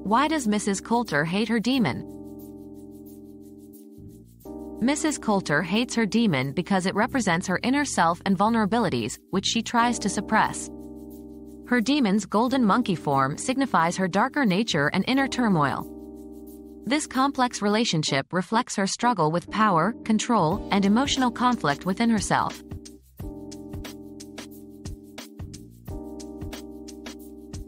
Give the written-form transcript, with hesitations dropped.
Why does Mrs. Coulter hate her demon? Mrs. Coulter hates her demon because it represents her inner self and vulnerabilities, which she tries to suppress. Her demon's golden monkey form signifies her darker nature and inner turmoil. This complex relationship reflects her struggle with power, control, and emotional conflict within herself.